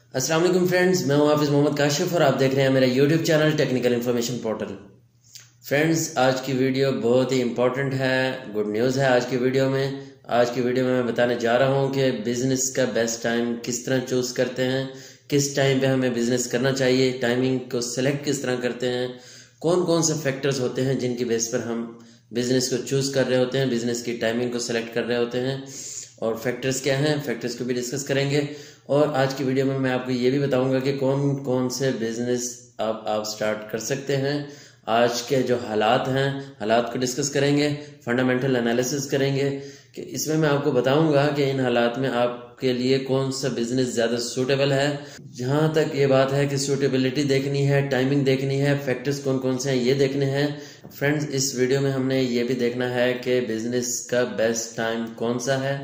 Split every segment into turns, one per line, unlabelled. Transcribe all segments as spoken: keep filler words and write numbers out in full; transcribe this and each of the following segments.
अस्सलाम वालेकुम फ्रेंड्स, मैं हूं हाफिज मोहम्मद काशिफ और आप देख रहे हैं मेरा YouTube channel technical information portal. Friends, आज की वीडियो बहुत ही इंपॉर्टेंट है, गुड न्यूज़ है। आज की वीडियो में आज की वीडियो में मैं बताने जा रहा हूं कि बिजनेस का बेस्ट टाइम किस तरह चूज करते हैं, किस टाइम पे हमें बिजनेस करना चाहिए, टाइमिंग को सिलेक्ट किस तरह करते हैं, कौन कौन से फैक्टर्स होते हैं जिनकी बेस पर हम बिजनेस को चूज कर रहे होते हैं, बिजनेस की टाइमिंग को सिलेक्ट कर रहे होते हैं, और फैक्टर्स क्या हैं, फैक्टर्स को भी डिस्कस करेंगे। और आज की वीडियो में मैं आपको ये भी बताऊंगा कि कौन कौन से बिजनेस आप आप स्टार्ट कर सकते हैं। आज के जो हालात हैं, हालात को डिस्कस करेंगे, फंडामेंटल एनालिसिस करेंगे कि इसमें मैं आपको बताऊंगा कि इन हालात में आपके लिए कौन सा बिजनेस ज़्यादा सूटेबल है। जहां तक ये बात है कि सूटेबिलिटी देखनी है, टाइमिंग देखनी है, फैक्टर्स कौन कौन से हैं ये देखने हैं। फ्रेंड्स, इस वीडियो में हमने ये भी देखना है कि बिजनेस का बेस्ट टाइम कौन सा है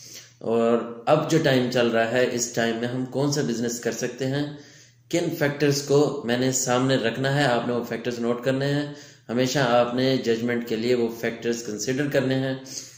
और अब जो टाइम चल रहा है इस टाइम में हम कौन सा बिजनेस कर सकते हैं, किन फैक्टर्स को मैंने सामने रखना है, आपने वो फैक्टर्स नोट करने हैं। हमेशा आपने जजमेंट के लिए वो फैक्टर्स कंसिडर करने हैं।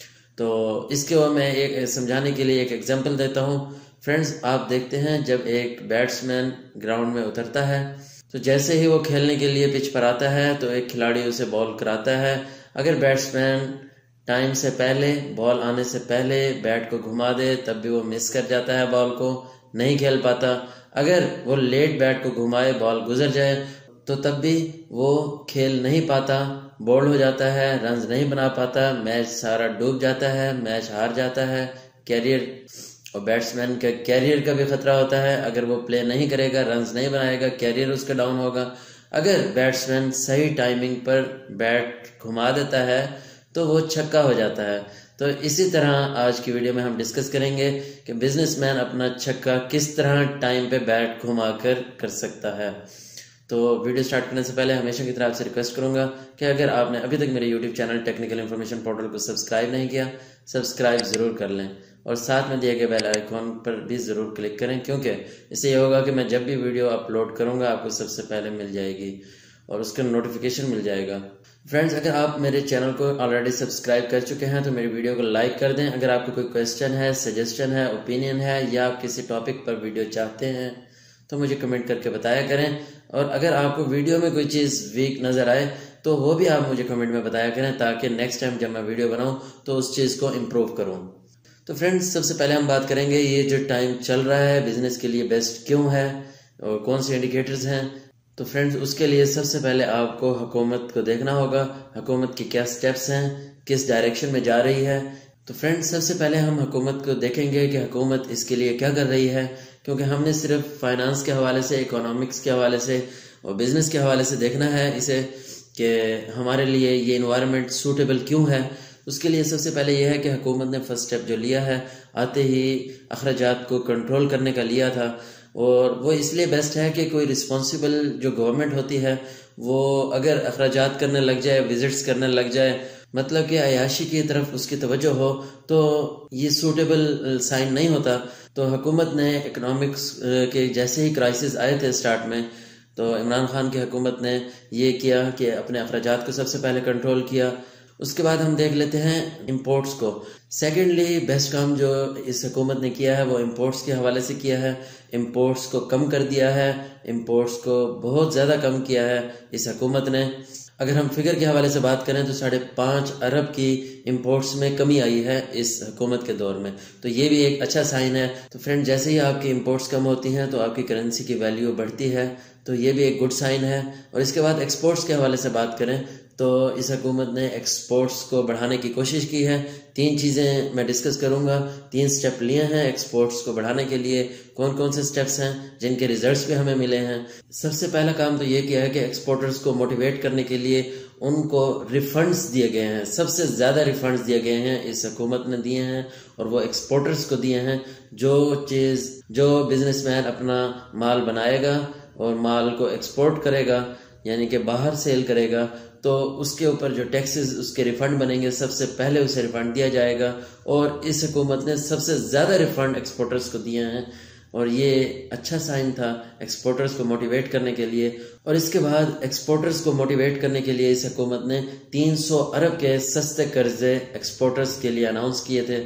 तो इसके बाद मैं एक समझाने के लिए एक एग्जांपल देता हूँ। फ्रेंड्स, आप देखते हैं जब एक बैट्समैन ग्राउंड में उतरता है तो जैसे ही वो खेलने के लिए पिच पर आता है तो एक खिलाड़ी उसे बॉल कराता है। अगर बैट्समैन टाइम से पहले, बॉल आने से पहले बैट को घुमा दे तब भी वो मिस कर जाता है, बॉल को नहीं खेल पाता। अगर वो लेट बैट को घुमाए, बॉल गुजर जाए तो तब भी वो खेल नहीं पाता, बोल्ड हो जाता है, रन्स नहीं बना पाता, मैच सारा डूब जाता है, मैच हार जाता है, कैरियर और बैट्समैन के कैरियर का भी खतरा होता है। अगर वो प्ले नहीं करेगा, रन्स नहीं बनाएगा, कैरियर उसका डाउन होगा। अगर बैट्समैन सही टाइमिंग पर बैट घुमा देता है तो वो छक्का हो जाता है। तो इसी तरह आज की वीडियो में हम डिस्कस करेंगे कि बिजनेसमैन अपना छक्का किस तरह टाइम पे बैट घुमाकर कर सकता है। तो वीडियो स्टार्ट करने से पहले हमेशा की तरह आपसे रिक्वेस्ट करूंगा कि अगर आपने अभी तक मेरे YouTube channel technical information portal को सब्सक्राइब नहीं किया, सब्सक्राइब जरूर कर लें और साथ में दिए गए बेल आइकॉन पर भी जरूर क्लिक करें, क्योंकि इससे यह होगा कि मैं जब भी वीडियो अपलोड करूंगा आपको सबसे पहले मिल जाएगी और उसका नोटिफिकेशन मिल जाएगा। फ्रेंड्स, अगर आप मेरे चैनल को ऑलरेडी सब्सक्राइब कर चुके हैं तो मेरी वीडियो को लाइक कर दें। अगर आपको कोई क्वेश्चन है, सजेशन है, ओपिनियन है या आप किसी टॉपिक पर वीडियो चाहते हैं तो मुझे कमेंट करके बताया करें। और अगर आपको वीडियो में कोई चीज़ वीक नज़र आए तो वो भी आप मुझे कमेंट में बताया करें, ताकि नेक्स्ट टाइम जब मैं वीडियो बनाऊं तो उस चीज़ को इम्प्रूव करूं। तो फ्रेंड्स, सबसे पहले हम बात करेंगे ये जो टाइम चल रहा है बिजनेस के लिए बेस्ट क्यों है और कौन से इंडिकेटर्स हैं। तो फ्रेंड्स, उसके लिए सबसे पहले आपको हुकूमत को देखना होगा, हुकूमत के क्या स्टेप्स हैं, किस डायरेक्शन में जा रही है। तो फ्रेंड्स, सबसे पहले हम हुकूमत को देखेंगे कि हुकूमत इसके लिए क्या कर रही है, क्योंकि हमने सिर्फ फाइनेंस के हवाले से, इकोनॉमिक्स के हवाले से और बिजनेस के हवाले से देखना है इसे कि हमारे लिए ये इन्वायरमेंट सूटेबल क्यों है। उसके लिए सबसे पहले यह है कि हुकूमत ने फर्स्ट स्टेप जो लिया है, आते ही अखराजात को कंट्रोल करने का लिया था। और वो इसलिए बेस्ट है कि कोई रिस्पॉन्सिबल जो गवर्नमेंट होती है वो अगर अखराजात करने लग जाए, विजिट्स करने लग जाए, मतलब कि अयाशी की तरफ उसकी तवज्जो हो, तो ये सूटेबल साइन नहीं होता। तो हुकूमत ने इकोनॉमिक्स के जैसे ही क्राइसिस आए थे स्टार्ट में, तो इमरान खान की हुकूमत ने ये किया कि अपने अखराजात को सबसे पहले कंट्रोल किया। उसके बाद हम देख लेते हैं इंपोर्ट्स को। सेकेंडली बेस्ट काम जो इस हुकूमत ने किया है वो इंपोर्ट्स के हवाले से किया है। इंपोर्ट्स को कम कर दिया है, इंपोर्ट्स को बहुत ज़्यादा कम किया है इस हुकूमत ने। अगर हम फिगर के हवाले से बात करें तो साढ़े पाँच अरब की इंपोर्ट्स में कमी आई है इस हुकूमत के दौर में, तो ये भी एक अच्छा साइन है। तो फ्रेंड, जैसे ही आपकी इंपोर्ट्स कम होती हैं तो आपकी करेंसी की वैल्यू बढ़ती है, तो ये भी एक गुड साइन है। और इसके बाद एक्सपोर्ट्स के हवाले से बात करें तो इस हुकूमत ने एक्सपोर्ट्स को बढ़ाने की कोशिश की है। तीन चीज़ें मैं डिस्कस करूंगा, तीन स्टेप लिए हैं एक्सपोर्ट्स को बढ़ाने के लिए। कौन कौन से स्टेप्स हैं जिनके रिजल्ट्स भी हमें मिले हैं। सबसे पहला काम तो ये किया है कि एक्सपोर्टर्स को मोटिवेट करने के लिए उनको रिफंड्स दिए गए हैं। सबसे ज़्यादा रिफंड्स दिए गए हैं इस हुकूमत ने दिए हैं और वो एक्सपोर्टर्स को दिए हैं। जो चीज़ जो बिजनेसमैन अपना माल बनाएगा और माल को एक्सपोर्ट करेगा, यानी कि बाहर सेल करेगा, तो उसके ऊपर जो टैक्सेस उसके रिफंड बनेंगे सबसे पहले उसे रिफंड दिया जाएगा। और इस हुकूमत ने सबसे ज़्यादा रिफंड एक्सपोर्टर्स को दिए हैं और ये अच्छा साइन था एक्सपोर्टर्स को मोटिवेट करने के लिए। और इसके बाद एक्सपोर्टर्स को मोटिवेट करने के लिए इस हुकूमत ने तीन सौ अरब के सस्ते कर्जे एक्सपोर्टर्स के लिए अनाउंस किए थे।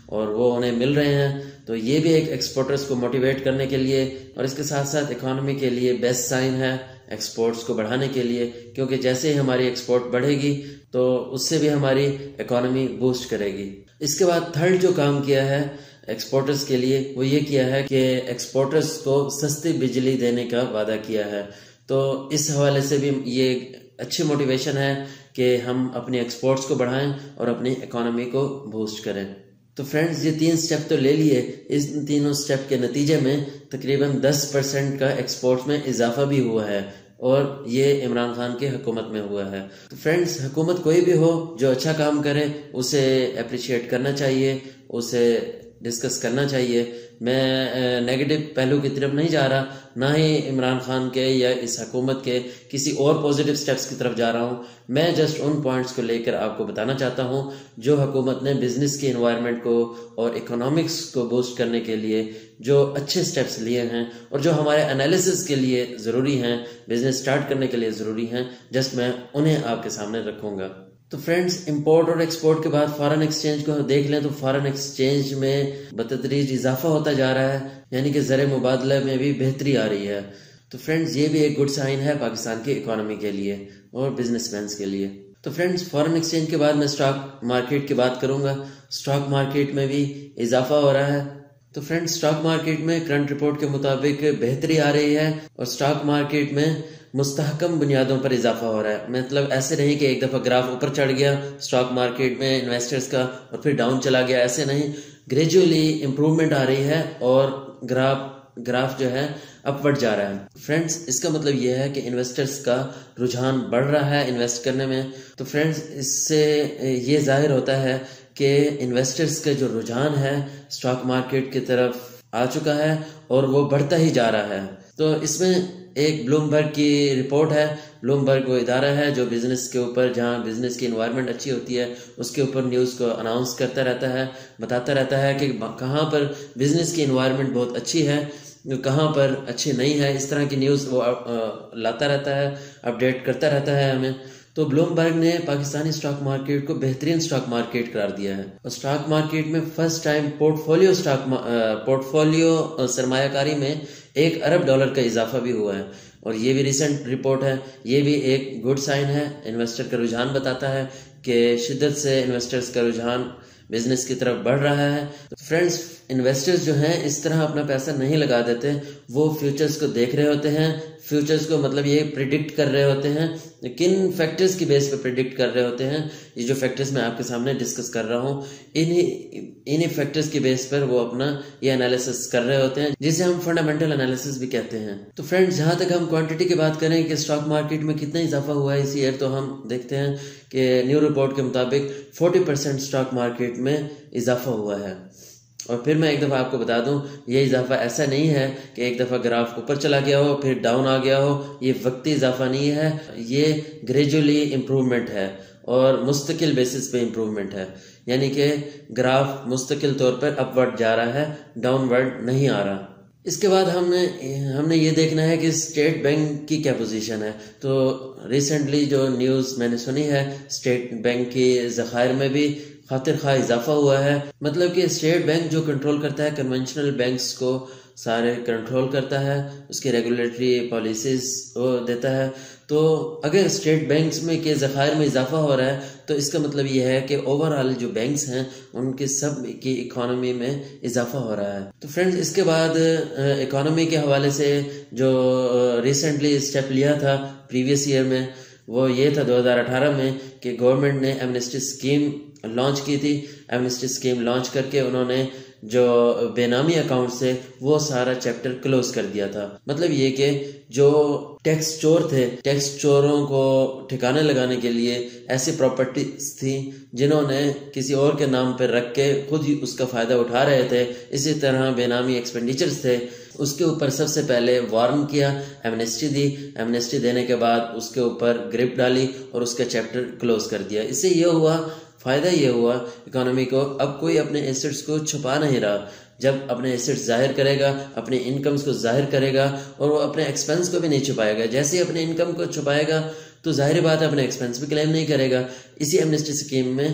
और वो उन्हें मिल रहे हैं। तो ये भी एक एक्सपोर्टर्स को मोटिवेट करने के लिए और इसके साथ साथ इकोनॉमी के लिए बेस्ट साइन है एक्सपोर्ट्स को बढ़ाने के लिए, क्योंकि जैसे ही हमारी एक्सपोर्ट बढ़ेगी तो उससे भी हमारी इकोनॉमी बूस्ट करेगी। इसके बाद थर्ड जो काम किया है एक्सपोर्टर्स के लिए वो ये किया है कि एक्सपोर्टर्स को सस्ती बिजली देने का वादा किया है। तो इस हवाले से भी ये अच्छी मोटिवेशन है कि हम अपनी एक्सपोर्ट्स को बढ़ाएं और अपनी इकोनॉमी को बूस्ट करें। तो फ्रेंड्स ये तीन स्टेप तो ले लिए, इस तीनों स्टेप के नतीजे में तकरीबन दस परसेंट का एक्सपोर्ट में इजाफा भी हुआ है और ये इमरान खान की हुकूमत में हुआ है। तो फ्रेंड्स हुकूमत कोई भी हो जो अच्छा काम करे उसे अप्रिशिएट करना चाहिए, उसे डिस्कस करना चाहिए। मैं नेगेटिव पहलू की तरफ नहीं जा रहा, ना ही इमरान खान के या इस हुकूमत के किसी और पॉजिटिव स्टेप्स की तरफ जा रहा हूँ। मैं जस्ट उन पॉइंट्स को लेकर आपको बताना चाहता हूँ जो हुकूमत ने बिजनेस की एनवायरनमेंट को और इकोनॉमिक्स को बूस्ट करने के लिए जो अच्छे स्टेप्स लिए हैं और जो हमारे एनालिसिस के लिए ज़रूरी हैं, बिजनेस स्टार्ट करने के लिए ज़रूरी हैं, जस्ट मैं उन्हें आपके सामने रखूँगा। तो फ्रेंड्स इंपोर्ट और एक्सपोर्ट के बाद फॉरेन एक्सचेंज को देख लें तो फॉरेन एक्सचेंज में बतदरीज इजाफा होता जा रहा है, यानी कि ज़र मुबादला में भी बेहतरी आ रही है। तो फ्रेंड्स ये भी एक गुड साइन है पाकिस्तान की इकोनॉमी के लिए और बिजनेसमैन के लिए। तो फ्रेंड्स फॉरेन एक्सचेंज के बाद मैं स्टॉक मार्केट की बात करूंगा। स्टॉक मार्केट में भी इजाफा हो रहा है। तो फ्रेंड्स स्टॉक मार्केट में करंट रिपोर्ट के मुताबिक बेहतरी आ रही है और स्टॉक मार्केट में मुस्तहकम बुनियादों पर इजाफा हो रहा है। मतलब ऐसे नहीं कि एक दफा ग्राफ ऊपर चढ़ गया स्टॉक मार्केट में इन्वेस्टर्स का और फिर डाउन चला गया, ऐसे नहीं, ग्रेजुअली इंप्रूवमेंट आ रही है और ग्राफ ग्राफ जो है अपवर्ड जा रहा है। फ्रेंड्स इसका मतलब यह है कि इन्वेस्टर्स का रुझान बढ़ रहा है इन्वेस्ट करने में। तो फ्रेंड्स इससे ये जाहिर होता है कि इन्वेस्टर्स का जो रुझान है स्टॉक मार्केट की तरफ आ चुका है और वो बढ़ता ही जा रहा है। तो इसमें एक ब्लूमबर्ग की रिपोर्ट है। ब्लूमबर्ग वो इदारा है जो बिजनेस के ऊपर, जहां बिजनेस की एनवायरनमेंट अच्छी होती है उसके ऊपर न्यूज़ को अनाउंस करता रहता है, बताता रहता है कि कहाँ पर बिजनेस की एनवायरनमेंट बहुत अच्छी है, कहाँ पर अच्छी नहीं है। इस तरह की न्यूज़ वो लाता रहता है, अपडेट करता रहता है हमें। तो ब्लूमबर्ग ने पाकिस्तानी स्टॉक मार्केट को बेहतरीन स्टॉक मार्केट करार दिया है और स्टॉक मार्केट में first time portfolio stock portfolio सरमायाकारी में एक अरब डॉलर का इजाफा भी हुआ है और ये भी रिसेंट रिपोर्ट है। ये भी एक गुड साइन है, इन्वेस्टर का रुझान बताता है कि शिद्दत से इन्वेस्टर्स का रुझान बिजनेस की तरफ बढ़ रहा है। तो फ्रेंड्स इन्वेस्टर्स जो हैं इस तरह अपना पैसा नहीं लगा देते, वो फ्यूचर्स को देख रहे होते हैं। फ्यूचर्स को मतलब ये प्रिडिक्ट कर रहे होते हैं, किन फैक्टर्स की बेस पे प्रिडिक्ट कर रहे होते हैं। ये जो फैक्टर्स मैं आपके सामने डिस्कस कर रहा हूँ इन्हीं इन्हीं फैक्टर्स की बेस पर वो अपना ये एनालिसिस कर रहे होते हैं, जिसे हम फंडामेंटल एनालिसिस भी कहते हैं। तो फ्रेंड्स जहां तक हम क्वांटिटी की बात करें कि स्टॉक मार्केट में कितना इजाफा हुआ है इस ईयर, तो हम देखते हैं कि न्यू रिपोर्ट के मुताबिक चालीस परसेंट स्टॉक मार्केट में इजाफा हुआ है। और फिर मैं एक दफ़ा आपको बता दूं, ये इजाफा ऐसा नहीं है कि एक दफ़ा ग्राफ ऊपर चला गया हो फिर डाउन आ गया हो, ये वक्ती इजाफा नहीं है, ये ग्रेजुअली इम्प्रूवमेंट है और मुस्तकिल बेसिस पे इम्प्रूवमेंट है। यानी कि ग्राफ मुस्तकिल तौर पर अपवर्ड जा रहा है, डाउनवर्ड नहीं आ रहा। इसके बाद हमने हमने ये देखना है कि स्टेट बैंक की क्या पोजीशन है। तो रिसेंटली जो न्यूज़ मैंने सुनी है, स्टेट बैंक की ज़खायर में भी खातिर खा इजाफा हुआ है। मतलब कि स्टेट बैंक जो कंट्रोल करता है कन्वेंशनल बैंक्स को सारे कंट्रोल करता है, उसकी रेगुलेटरी पॉलिसीज वो देता है। तो अगर स्टेट बैंक्स में के ज़खायर में इजाफा हो रहा है तो इसका मतलब ये है कि ओवरऑल जो बैंक्स हैं उनके सब की इकोनॉमी में इजाफा हो रहा है। तो फ्रेंड्स इसके बाद इकोनॉमी के हवाले से जो रिसेंटली स्टेप लिया था प्रीवियस ईयर में, वो ये था दो हज़ार अठारह में कि गवर्नमेंट ने एमनेस्टी स्कीम लॉन्च की थी। एमनेस्टी स्कीम लॉन्च करके उन्होंने जो बेनामी अकाउंट से वो सारा चैप्टर क्लोज कर दिया था। मतलब ये कि जो टैक्स चोर थे, टैक्स चोरों को ठिकाने लगाने के लिए ऐसी प्रॉपर्टीज थी जिन्होंने किसी और के नाम पर रख के खुद ही उसका फायदा उठा रहे थे, इसी तरह बेनामी एक्सपेंडिचर्स थे, उसके ऊपर सबसे पहले वार्न किया, एमनेस्टी दी। एमनेस्टी देने के बाद उसके ऊपर ग्रिप डाली और उसका चैप्टर क्लोज कर दिया। इससे ये हुआ, फायदा ये हुआ इकोनॉमी को, अब कोई अपने एसेट्स को छुपा नहीं रहा। जब अपने एसेट्स जाहिर करेगा, अपने इनकम्स को जाहिर करेगा और वो अपने एक्सपेंस को भी नहीं छुपाएगा। जैसे ही अपने इनकम को छुपाएगा तो जाहिर बात है अपने एक्सपेंस भी क्लेम नहीं करेगा। इसी एमनेस्टी स्कीम में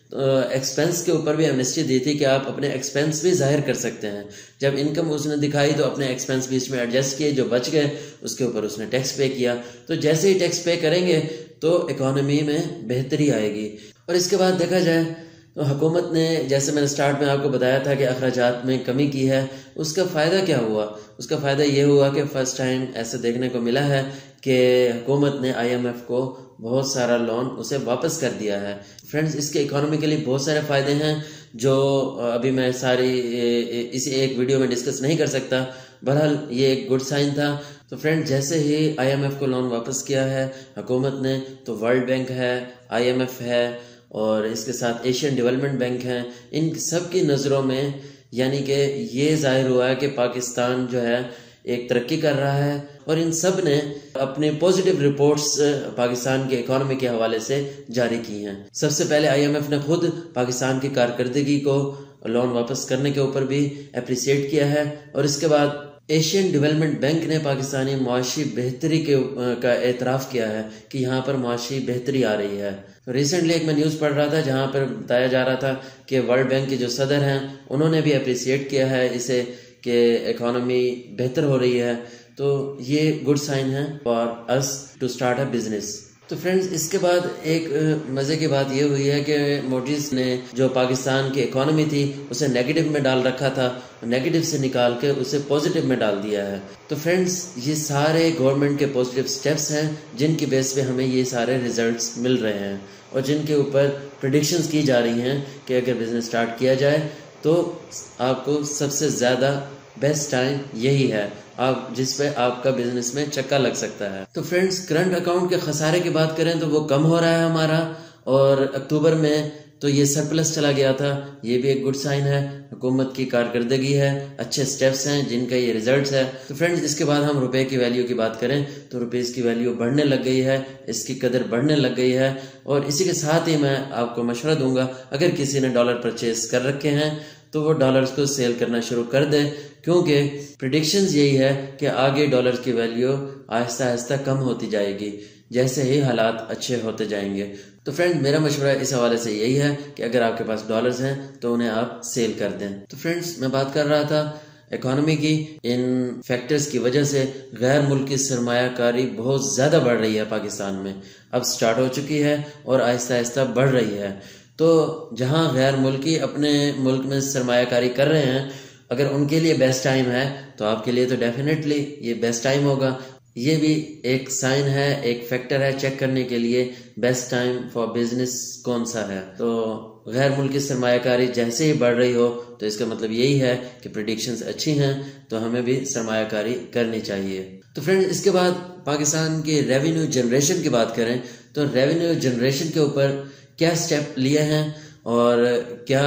एक्सपेंस के ऊपर भी एमनेस्टी दी थी कि आप अपने एक्सपेंस भी जाहिर कर सकते हैं। जब इनकम उसने दिखाई तो अपने एक्सपेंस बीच में एडजस्ट किए, जो बच गए उसके ऊपर उसने टैक्स पे किया। तो जैसे ही टैक्स पे करेंगे तो इकोनॉमी में बेहतरी आएगी। और इसके बाद देखा जाए तो हुकूमत ने, जैसे मैंने स्टार्ट में आपको बताया था कि अखराजात में कमी की है, उसका फ़ायदा क्या हुआ? उसका फ़ायदा ये हुआ कि फ़र्स्ट टाइम ऐसे देखने को मिला है कि हुकूमत ने आईएमएफ को बहुत सारा लोन उसे वापस कर दिया है। फ्रेंड्स, इसके इकोनॉमी के लिए बहुत सारे फ़ायदे हैं जो अभी मैं सारी इसी एक वीडियो में डिस्कस नहीं कर सकता। बहरहाल ये एक गुड साइन था। तो फ्रेंड, जैसे ही आईएमएफ को लोन वापस किया है हुकूमत ने, तो वर्ल्ड बैंक है, आईएमएफ है और इसके साथ एशियन डेवलपमेंट बैंक हैं, इन सब की नज़रों में यानी कि ये जाहिर हुआ है कि पाकिस्तान जो है एक तरक्की कर रहा है। और इन सब ने अपने पॉजिटिव रिपोर्ट्स पाकिस्तान के इकोनॉमी के हवाले से जारी की हैं। सबसे पहले आईएमएफ ने खुद पाकिस्तान की कारकर्दगी को लोन वापस करने के ऊपर भी अप्रिशिएट किया है। और इसके बाद एशियन डेवलपमेंट बैंक ने पाकिस्तानी मुआशी बेहतरी के का एतराफ़ किया है कि यहाँ पर मुआशी बेहतरी आ रही है। तो रिसेंटली एक मैं न्यूज़ पढ़ रहा था जहाँ पर बताया जा रहा था कि वर्ल्ड बैंक के जो सदर हैं उन्होंने भी अप्रिशिएट किया है इसे कि इकोनॉमी बेहतर हो रही है। तो ये गुड साइन है for us to start a business. तो फ्रेंड्स, इसके बाद एक मज़े की बात ये हुई है कि मोदीज ने जो पाकिस्तान की इकोनॉमी थी उसे नेगेटिव में डाल रखा था, नेगेटिव से निकाल के उसे पॉजिटिव में डाल दिया है। तो फ्रेंड्स, ये सारे गवर्नमेंट के पॉजिटिव स्टेप्स हैं जिनकी बेस पे हमें ये सारे रिजल्ट्स मिल रहे हैं और जिनके ऊपर प्रेडिक्शंस की जा रही हैं कि अगर बिजनेस स्टार्ट किया जाए तो आपको सबसे ज़्यादा बेस्ट टाइम यही है आप जिस पे आपका बिजनेस में चक्का लग सकता है। तो फ्रेंड्स, करंट अकाउंट के खसारे की बात करें तो वो कम हो रहा है हमारा, और अक्टूबर में तो ये सरप्लस चला गया था, ये भी एक गुड साइन है। हुकूमत की कारकर्दगी है, अच्छे स्टेप्स हैं जिनका ये रिजल्ट्स है। तो फ्रेंड्स, इसके बाद हम रुपए की वैल्यू की बात करें तो रुपीज़ की वैल्यू बढ़ने लग गई है, इसकी कदर बढ़ने लग गई है। और इसी के साथ ही मैं आपको मशवरा दूंगा, अगर किसी ने डॉलर परचेज कर रखे हैं तो वो डॉलर्स को सेल करना शुरू कर दे, क्योंकि प्रेडिक्शंस यही है कि आगे डॉलर की वैल्यू आहिस्ता आहिस्ता कम होती जाएगी जैसे ही हालात अच्छे होते जाएंगे। तो फ्रेंड, मेरा मशवरा इस हवाले से यही है कि अगर आपके पास डॉलर्स हैं तो उन्हें आप सेल कर दें। तो फ्रेंड्स, मैं बात कर रहा था इकोनॉमी की। इन फैक्टर्स की वजह से गैर मुल्की सरमायाकारी बहुत ज़्यादा बढ़ रही है पाकिस्तान में, अब स्टार्ट हो चुकी है और आहिस्ता आहिस्ता बढ़ रही है। तो जहां गैर मुल्की अपने मुल्क में सरमायाकारी कर रहे हैं, अगर उनके लिए बेस्ट टाइम है तो आपके लिए तो डेफिनेटली ये बेस्ट टाइम होगा। ये भी एक साइन है, एक फैक्टर है चेक करने के लिए बेस्ट टाइम फॉर बिजनेस कौन सा है। तो गैर मुल्की सरमायाकारी जैसे ही बढ़ रही हो तो इसका मतलब यही है कि प्रेडिक्शंस अच्छी हैं, तो हमें भी सरमायाकारी करनी चाहिए। तो फ्रेंड्स, इसके बाद पाकिस्तान की रेवेन्यू जनरेशन की बात करें तो रेवेन्यू जनरेशन के ऊपर क्या स्टेप लिए हैं और क्या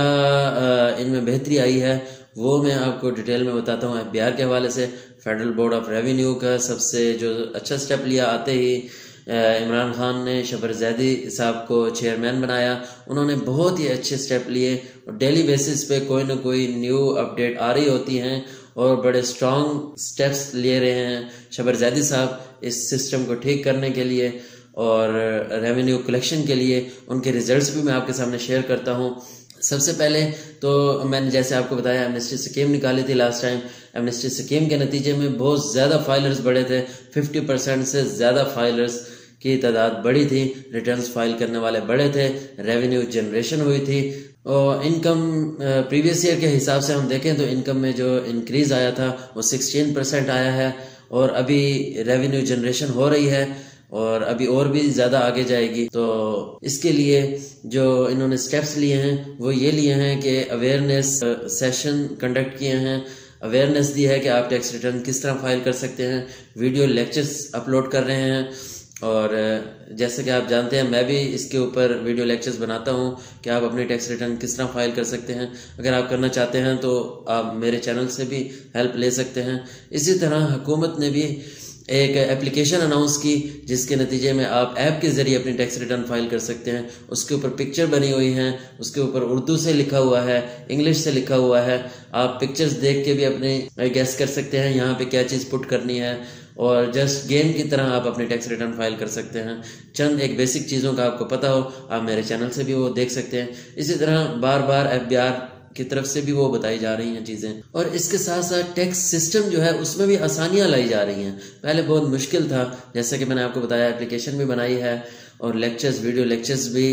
इनमें बेहतरी आई है वो मैं आपको डिटेल में बताता हूँ। एफबीआर के हवाले से फेडरल बोर्ड ऑफ रेवेन्यू का सबसे जो अच्छा स्टेप लिया, आते ही इमरान खान ने शबर जैदी साहब को चेयरमैन बनाया। उन्होंने बहुत ही अच्छे स्टेप लिए और डेली बेसिस पे कोई ना कोई न्यू अपडेट आ रही होती हैं और बड़े स्ट्रॉन्ग स्टेप्स ले रहे हैं शबर जैदी साहब इस सिस्टम को ठीक करने के लिए और रेवेन्यू कलेक्शन के लिए। उनके रिजल्ट्स भी मैं आपके सामने शेयर करता हूँ। सबसे पहले तो मैंने जैसे आपको बताया एमनेस्टी स्कीम निकाली थी लास्ट टाइम। एमनेस्टी स्कीम के नतीजे में बहुत ज़्यादा फाइलर्स बढ़े थे, पचास परसेंट से ज़्यादा फाइलर्स की तादाद बढ़ी थी, रिटर्न्स फाइल करने वाले बढ़े थे, रेवेन्यू जनरेशन हुई थी। और इनकम प्रीवियस ईयर के हिसाब से हम देखें तो इनकम में जो इंक्रीज आया था वो सोलह परसेंट आया है और अभी रेवेन्यू जनरेशन हो रही है और अभी और भी ज़्यादा आगे जाएगी। तो इसके लिए जो इन्होंने स्टेप्स लिए हैं वो ये लिए हैं कि अवेयरनेस सेशन कंडक्ट किए हैं, अवेयरनेस दी है कि आप टैक्स रिटर्न किस तरह फाइल कर सकते हैं, वीडियो लेक्चर्स अपलोड कर रहे हैं। और जैसे कि आप जानते हैं मैं भी इसके ऊपर वीडियो लेक्चर्स बनाता हूं कि आप अपनी टैक्स रिटर्न किस तरह फाइल कर सकते हैं। अगर आप करना चाहते हैं तो आप मेरे चैनल से भी हेल्प ले सकते हैं। इसी तरह हुकूमत ने भी एक एप्लीकेशन अनाउंस की जिसके नतीजे में आप ऐप के जरिए अपनी टैक्स रिटर्न फाइल कर सकते हैं। उसके ऊपर पिक्चर बनी हुई हैं, उसके ऊपर उर्दू से लिखा हुआ है, इंग्लिश से लिखा हुआ है। आप पिक्चर्स देख के भी अपने गेस कर सकते हैं यहाँ पे क्या चीज़ पुट करनी है और जस्ट गेम की तरह आप अपनी टैक्स रिटर्न फाइल कर सकते हैं। चंद एक बेसिक चीज़ों का आपको पता हो, आप मेरे चैनल से भी वो देख सकते हैं। इसी तरह बार बार एफ बी आर की तरफ से भी वो बताई जा रही हैं चीज़ें। और इसके साथ साथ टैक्स सिस्टम जो है उसमें भी आसानियां लाई जा रही हैं। पहले बहुत मुश्किल था, जैसा कि मैंने आपको बताया, एप्लीकेशन भी बनाई है और लेक्चर्स, वीडियो लेक्चर्स भी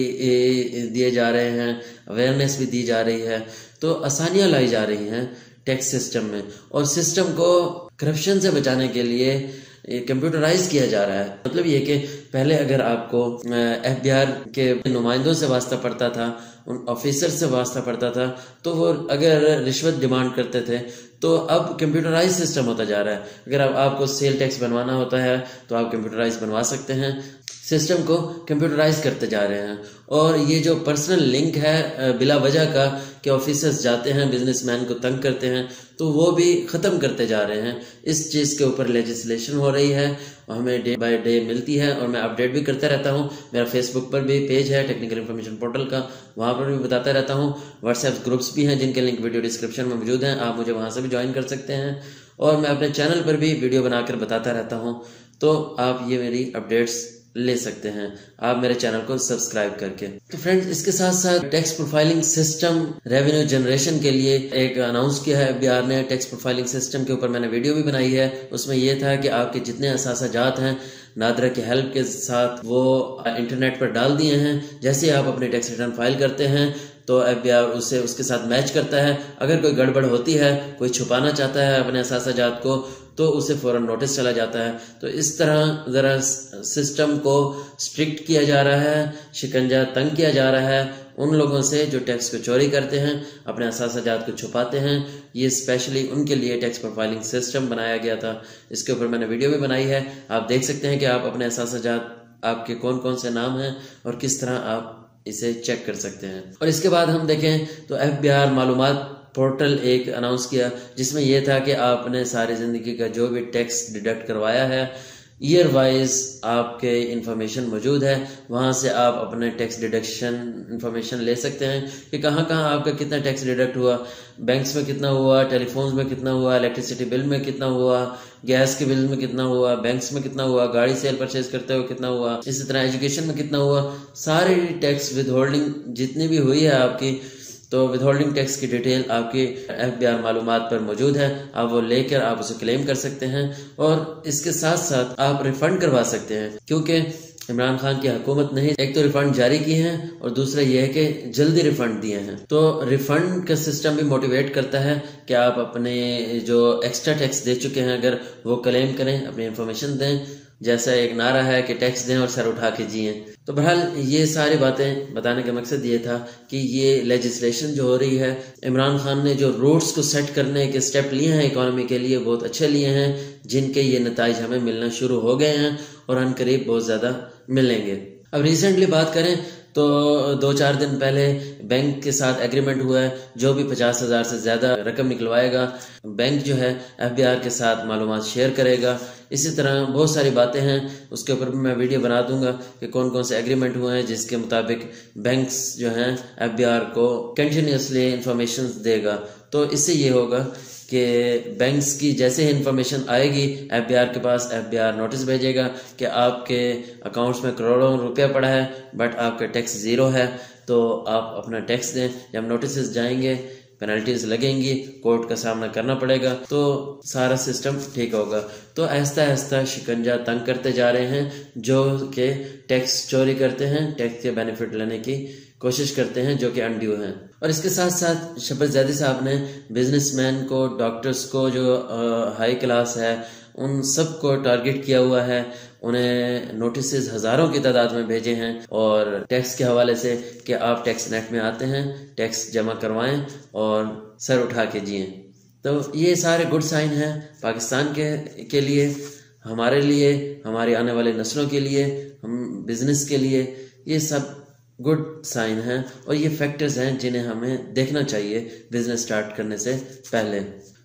दिए जा रहे हैं, अवेयरनेस भी दी जा रही है। तो आसानियां लाई जा रही हैं टैक्स सिस्टम में, और सिस्टम को करप्शन से बचाने के लिए कंप्यूटराइज किया जा रहा है। मतलब ये कि पहले अगर आपको एफ बी आर के नुमाइंदों से वास्ता पड़ता था, उन ऑफिसर से वास्ता पड़ता था, तो वो अगर रिश्वत डिमांड करते थे, तो अब कंप्यूटराइज सिस्टम होता जा रहा है। अगर आप, आपको सेल टैक्स बनवाना होता है तो आप कंप्यूटराइज बनवा सकते हैं। सिस्टम को कंप्यूटराइज करते जा रहे हैं। और ये जो पर्सनल लिंक है बिला वजह का कि ऑफिसर्स जाते हैं बिजनेसमैन को तंग करते हैं, तो वो भी ख़त्म करते जा रहे हैं। इस चीज़ के ऊपर लेजिस्लेशन हो रही है, हमें डे बाय डे मिलती है और मैं अपडेट भी करता रहता हूँ। मेरा फेसबुक पर भी पेज है टेक्निकल इन्फॉर्मेशन पोर्टल का, वहाँ पर भी बताता रहता हूँ। व्हाट्सएप ग्रुप्स भी हैं जिनके लिंक वीडियो डिस्क्रिप्शन में मौजूद हैं, आप मुझे वहाँ से भी ज्वाइन कर सकते हैं। और मैं अपने चैनल पर भी वीडियो बनाकर बताता रहता हूँ, तो आप ये मेरी अपडेट्स ले सकते हैं आप मेरे चैनल को सब्सक्राइब करके। तो फ्रेंड्स, इसके साथ साथ tax profiling system revenue generation के लिए एक अनाउंस किया है एफ बी आर ने। टैक्स प्रोफाइलिंग सिस्टम के ऊपर मैंने वीडियो भी बनाई है। उसमें यह था कि आपके जितने असासाजात हैं नादरा की हेल्प के साथ वो इंटरनेट पर डाल दिए हैं। जैसे आप अपने टैक्स रिटर्न फाइल करते हैं तो एफ बी आर उसे उसके साथ मैच करता है। अगर कोई गड़बड़ होती है, कोई छुपाना चाहता है अपने असासाजात को, तो उसे फौरन नोटिस चला जाता है। तो इस तरह ज़रा सिस्टम को स्ट्रिक्ट किया जा रहा है, शिकंजा तंग किया जा रहा है उन लोगों से जो टैक्स को चोरी करते हैं, अपने असासाजात को छुपाते हैं। ये स्पेशली उनके लिए टैक्स प्रोफाइलिंग सिस्टम बनाया गया था। इसके ऊपर मैंने वीडियो भी बनाई है, आप देख सकते हैं कि आप अपने असासाजात आपके कौन कौन से नाम हैं और किस तरह आप इसे चेक कर सकते हैं। और इसके बाद हम देखें तो एफ बी आर मालूमात पोर्टल एक अनाउंस किया जिसमें यह था कि आपने सारी ज़िंदगी का जो भी टैक्स डिडक्ट करवाया है, ईयर वाइज आपके इंफॉर्मेशन मौजूद है। वहाँ से आप अपने टैक्स डिडक्शन इंफॉर्मेशन ले सकते हैं कि कहाँ कहाँ आपका कितना टैक्स डिडक्ट हुआ, बैंक्स में कितना हुआ, टेलीफोन्स में कितना हुआ, इलेक्ट्रिसिटी बिल में कितना हुआ, गैस के बिल में कितना हुआ, बैंक्स में कितना हुआ, गाड़ी सेल परचेज करते हुए कितना हुआ, इसी तरह एजुकेशन में कितना हुआ। सारी टैक्स विद होल्डिंग जितनी भी हुई है आपकी, तो विदहोल्डिंग टैक्स की डिटेल आपकी एफ बी आर मालूमात पर मौजूद है। आप वो लेकर आप उसे क्लेम कर सकते हैं और इसके साथ साथ आप रिफंड करवा सकते हैं, क्योंकि इमरान खान की हुकूमत ने एक तो रिफंड जारी किए हैं और दूसरा यह है कि जल्दी रिफंड दिए हैं। तो रिफंड का सिस्टम भी मोटिवेट करता है कि आप अपने जो एक्स्ट्रा टैक्स दे चुके हैं अगर वो क्लेम करें, अपनी इंफॉर्मेशन दें। जैसा एक नारा है कि टैक्स दें और सर उठा के जिएं। तो बहरहाल ये सारी बातें बताने का मकसद ये था कि ये लेजिस्लेशन जो हो रही है, इमरान खान ने जो रूट्स को सेट करने के स्टेप लिए हैं इकोनॉमी के लिए, बहुत अच्छे लिए हैं, जिनके ये नताइज हमें मिलना शुरू हो गए हैं और अनकरीब बहुत ज़्यादा मिलेंगे। अब रिसेंटली बात करें तो दो चार दिन पहले बैंक के साथ एग्रीमेंट हुआ है, जो भी पचास हजार से ज्यादा रकम निकलवाएगा बैंक जो है एफ बी आर के साथ मालूमात शेयर करेगा। इसी तरह बहुत सारी बातें हैं, उसके ऊपर भी मैं वीडियो बना दूंगा कि कौन कौन से एग्रीमेंट हुए हैं जिसके मुताबिक बैंक्स जो हैं एफ बी आर को कंटिन्यूसली इंफॉर्मेशन देगा। तो इससे ये होगा कि बैंक्स की जैसे ही इंफॉर्मेशन आएगी एफ बी आर के पास, एफ बी आर नोटिस भेजेगा कि आपके अकाउंट्स में करोड़ों रुपया पड़ा है बट आपका टैक्स ज़ीरो है, तो आप अपना टैक्स दें। जब नोटिस जाएंगे पेनल्टीज लगेंगी, कोर्ट का सामना करना पड़ेगा, तो सारा सिस्टम ठीक होगा। तो आहिस्ता आहिस्ता शिकंजा तंग करते जा रहे हैं जो कि टैक्स चोरी करते हैं, टैक्स के बेनिफिट लेने की कोशिश करते हैं जो कि अनड्यू हैं। और इसके साथ साथ शफकत ज़ैदी साहब ने बिजनेसमैन को, डॉक्टर्स को जो हाई क्लास है उन सब को टारगेट किया हुआ है। उन्हें नोटिस हज़ारों की तादाद में भेजे हैं और टैक्स के हवाले से कि आप टैक्स नेट में आते हैं, टैक्स जमा करवाएं और सर उठा के जिएं। तो ये सारे गुड साइन हैं पाकिस्तान के के लिए, हमारे लिए, हमारी आने वाली नस्लों के लिए, हम बिजनेस के लिए। ये सब गुड साइन हैं और ये फैक्टर्स हैं जिन्हें हमें देखना चाहिए बिजनेस स्टार्ट करने से पहले।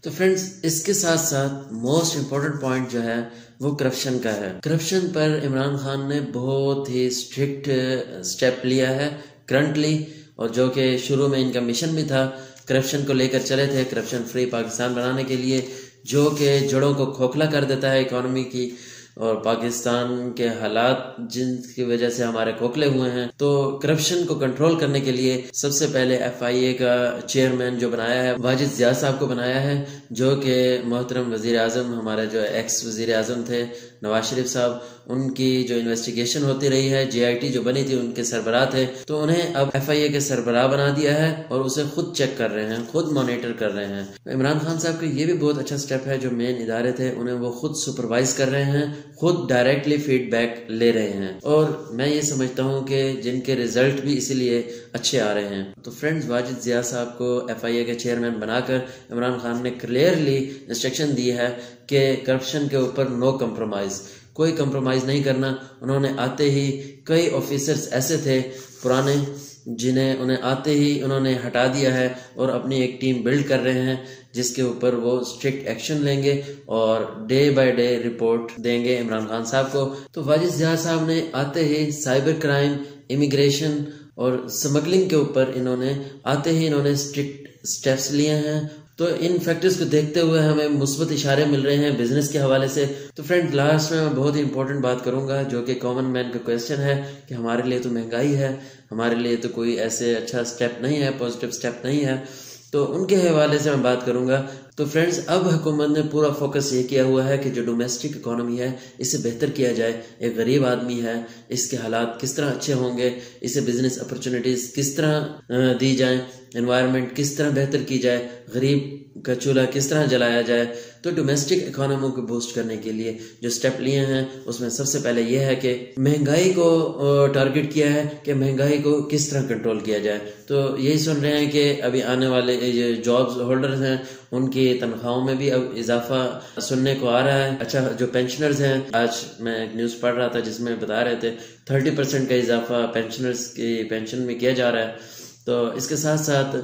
तो फ्रेंड्स, इसके साथ साथ मोस्ट इम्पोर्टेंट पॉइंट जो है वो करप्शन का है। करप्शन पर इमरान खान ने बहुत ही स्ट्रिक्ट स्टेप लिया है करंटली, और जो कि शुरू में इनका मिशन भी था, करप्शन को लेकर चले थे, करप्शन फ्री पाकिस्तान बनाने के लिए, जो कि जड़ों को खोखला कर देता है इकोनॉमी की, और पाकिस्तान के हालात जिनकी वजह से हमारे खोखले हुए हैं। तो करप्शन को कंट्रोल करने के लिए सबसे पहले एफ आई ए का चेयरमैन जो बनाया है, वाजिद जिया साहब को बनाया है, जो कि मोहतरम वजीर आजम, हमारे जो एक्स वजीर आजम थे नवाज शरीफ साहब, उनकी जो इन्वेस्टिगेशन होती रही है, जे आई टी जो बनी थी उनके सरबराह थे, तो उन्हें अब एफ आई ए के सरबराह बना दिया है और उसे खुद चेक कर रहे हैं, खुद मॉनिटर कर रहे हैं। इमरान खान साहब का ये भी बहुत अच्छा स्टेप है, जो मेन इदारे थे उन्हें वो खुद सुपरवाइज कर रहे हैं, खुद डायरेक्टली फीडबैक ले रहे हैं, और मैं ये समझता हूँ कि जिनके रिजल्ट भी इसीलिए अच्छे आ रहे हैं। तो फ्रेंड्स, वाजिद जिया साहब को एफ आई ए के चेयरमैन बनाकर इमरान खान ने क्लियरली इंस्ट्रक्शन दी है कि करप्शन के ऊपर नो कंप्रोमाइज, कोई कंप्रोमाइज नहीं करना। उन्होंने आते ही कई ऑफिसर्स ऐसे थे पुराने, जिन्हें उन्हें आते ही उन्होंने हटा दिया है और अपनी एक टीम बिल्ड कर रहे हैं, जिसके ऊपर वो स्ट्रिक्ट एक्शन लेंगे और डे बाय डे रिपोर्ट देंगे इमरान खान साहब को। तो वाजिद जिया साहब ने आते ही साइबर क्राइम, इमिग्रेशन और स्मगलिंग के ऊपर इन्होंने आते ही इन्होंने स्ट्रिक्ट स्टेप्स लिए हैं। तो इन फैक्टर्स को देखते हुए हमें मुस्बत इशारे मिल रहे हैं बिजनेस के हवाले से। तो फ्रेंड, लास्ट में मैं बहुत ही इंपॉर्टेंट बात करूंगा, जो कि कॉमन मैन का क्वेश्चन है कि हमारे लिए तो महंगाई है, हमारे लिए तो कोई ऐसे अच्छा स्टेप नहीं है, पॉजिटिव स्टेप नहीं है, तो उनके हवाले से मैं बात करूंगा। तो फ्रेंड्स, अब हुकूमत ने पूरा फोकस ये किया हुआ है कि जो डोमेस्टिक इकोनॉमी है इसे बेहतर किया जाए। एक गरीब आदमी है, इसके हालात किस तरह अच्छे होंगे, इसे बिजनेस अपॉर्चुनिटीज किस तरह दी जाए, एनवायरनमेंट किस तरह बेहतर की जाए, गरीब का चूल्हा किस तरह जलाया जाए। तो डोमेस्टिक इकोनॉमी को बूस्ट करने के लिए जो स्टेप लिए हैं उसमें सबसे पहले यह है कि महंगाई को टारगेट किया है कि महंगाई को किस तरह कंट्रोल किया जाए। तो यही सुन रहे हैं कि अभी आने वाले जॉब्स होल्डर्स हैं उनकी तनख्वाहों में भी अब इजाफा सुनने को आ रहा है। अच्छा, जो पेंशनर्स हैं, आज मैं एक न्यूज़ पढ़ रहा था जिसमें बता रहे थे थर्टी परसेंट का इजाफा पेंशनर्स की पेंशन में किया जा रहा है। तो इसके साथ साथ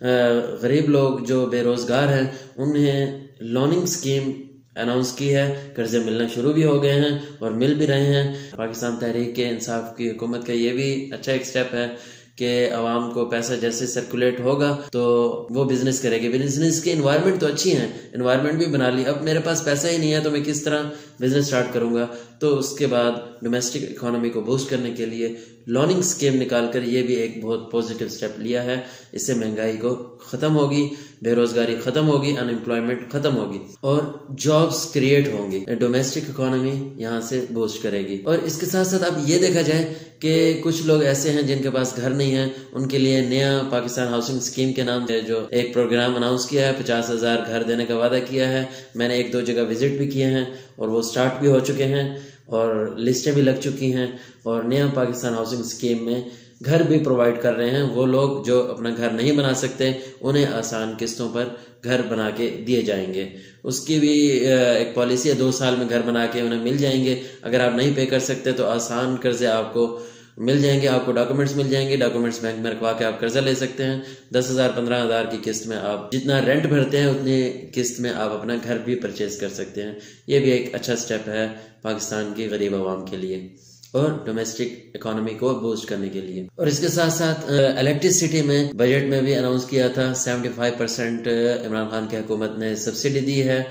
गरीब लोग जो बेरोजगार हैं उन्हें लोनिंग स्कीम अनाउंस की है, कर्जे मिलना शुरू भी हो गए हैं और मिल भी रहे हैं। पाकिस्तान तहरीक इंसाफ की हुकूमत का ये भी अच्छा एक स्टेप है कि आवाम को पैसा जैसे सर्कुलेट होगा तो वो बिजनेस करेगी। बिजनेस की एनवायरनमेंट तो अच्छी है, एनवायरनमेंट भी बना ली, अब मेरे पास पैसा ही नहीं है तो मैं किस तरह बिजनेस स्टार्ट करूंगा। तो उसके बाद डोमेस्टिक इकोनॉमी को बूस्ट करने के लिए लोनिंग स्कीम निकालकर ये भी एक बहुत पॉजिटिव स्टेप लिया है। इससे महंगाई को खत्म होगी, बेरोजगारी खत्म होगी, अनएम्प्लॉयमेंट खत्म होगी और जॉब्स क्रिएट होंगी। डोमेस्टिक इकोनॉमी यहाँ से बूस्ट करेगी। और इसके साथ साथ अब ये देखा जाए कि कुछ लोग ऐसे हैं जिनके पास घर नहीं है, उनके लिए नया पाकिस्तान हाउसिंग स्कीम के नाम से जो एक प्रोग्राम अनाउंस किया है, पचास हजार घर देने का वादा किया है। मैंने एक दो जगह विजिट भी किए हैं और वो स्टार्ट भी हो चुके हैं और लिस्टें भी लग चुकी हैं और नया पाकिस्तान हाउसिंग स्कीम में घर भी प्रोवाइड कर रहे हैं। वो लोग जो अपना घर नहीं बना सकते उन्हें आसान किस्तों पर घर बना के दिए जाएंगे। उसकी भी एक पॉलिसी है, दो साल में घर बना के उन्हें मिल जाएंगे। अगर आप नहीं पे कर सकते तो आसान कर्जे आपको मिल जाएंगे, आपको डॉक्यूमेंट्स मिल जाएंगे, डॉक्यूमेंट्स बैंक में रखवा के आप कर्जा ले सकते हैं। दस हजार पंद्रह हजार की किस्त में आप जितना रेंट भरते हैं उतनी किस्त में आप अपना घर भी परचेज कर सकते हैं। ये भी एक अच्छा स्टेप है पाकिस्तान की गरीब आवाम के लिए और डोमेस्टिक इकोनॉमी को बूस्ट करने के लिए। और इसके साथ साथ इलेक्ट्रिसिटी में बजट में भी अनाउंस किया था पचहत्तर परसेंट इमरान खान की हुकूमत ने सब्सिडी दी है।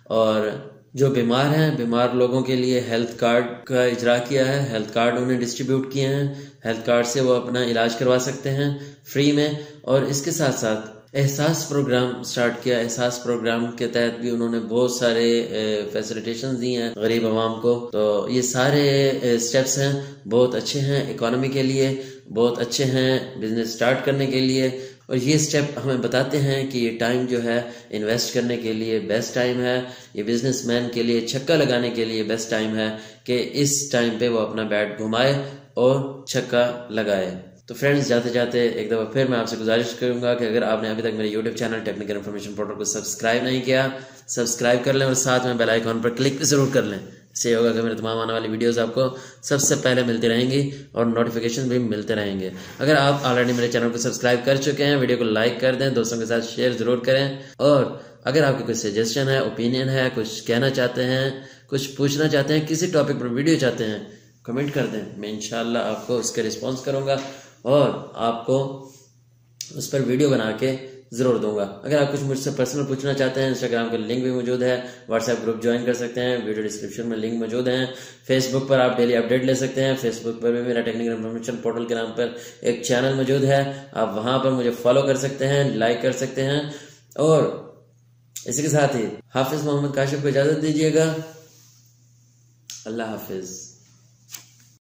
और जो बीमार हैं, बीमार लोगों के लिए हेल्थ कार्ड का इजरा किया है, हेल्थ कार्ड उन्हें डिस्ट्रीब्यूट किए हैं। हेल्थ कार्ड से वो अपना इलाज करवा सकते हैं फ्री में। और इसके साथ साथ एहसास प्रोग्राम स्टार्ट किया। एहसास प्रोग्राम के तहत भी उन्होंने बहुत सारे फैसिलिटेशन दी हैं गरीब आवाम को। तो ये सारे स्टेप्स हैं, बहुत अच्छे हैं इकोनॉमी के लिए, बहुत अच्छे हैं बिजनेस स्टार्ट करने के लिए। और ये स्टेप हमें बताते हैं कि ये टाइम जो है इन्वेस्ट करने के लिए बेस्ट टाइम है, ये बिजनेसमैन के लिए छक्का लगाने के लिए बेस्ट टाइम है कि इस टाइम पे वो अपना बैट घुमाए और छक्का लगाए। तो फ्रेंड्स, जाते जाते एक दफ़ा फिर मैं आपसे गुजारिश करूंगा कि अगर आपने अभी तक मेरे YouTube channel technical information portal को सब्सक्राइब नहीं किया, सब्सक्राइब कर लें और साथ में बेल आइकॉन पर क्लिक जरूर कर लें। इससे होगा कि मेरे तमाम आने वाली वीडियोस आपको सबसे पहले मिलती रहेंगी और नोटिफिकेशन भी मिलते रहेंगे। अगर आप ऑलरेडी मेरे चैनल को सब्सक्राइब कर चुके हैं, वीडियो को लाइक कर दें, दोस्तों के साथ शेयर जरूर करें और अगर आपकी कोई सजेशन है, ओपिनियन है, कुछ कहना चाहते हैं, कुछ पूछना चाहते हैं, किसी टॉपिक पर वीडियो चाहते हैं, कमेंट कर दें। मैं इंशाल्लाह आपको उसके रिस्पॉन्स करूँगा और आपको उस पर वीडियो बना के ज़रूर दूंगा। अगर आप कुछ मुझसे पर्सनल पूछना चाहते हैं, इंस्टाग्राम का लिंक भी मौजूद है, व्हाट्सएप ग्रुप ज्वाइन कर सकते हैं, वीडियो डिस्क्रिप्शन में लिंक मौजूद है। फेसबुक पर आप डेली अपडेट ले सकते हैं। फेसबुक पर भी मेरा टेक्निकल इन्फॉर्मेशन पोर्टल के नाम पर एक चैनल मौजूद है, आप वहां पर मुझे फॉलो कर सकते हैं, लाइक कर सकते हैं। और इसी के साथ ही हाफिज मोहम्मद काशिफ को इजाज़त दीजिएगा। अल्लाह हाफिज।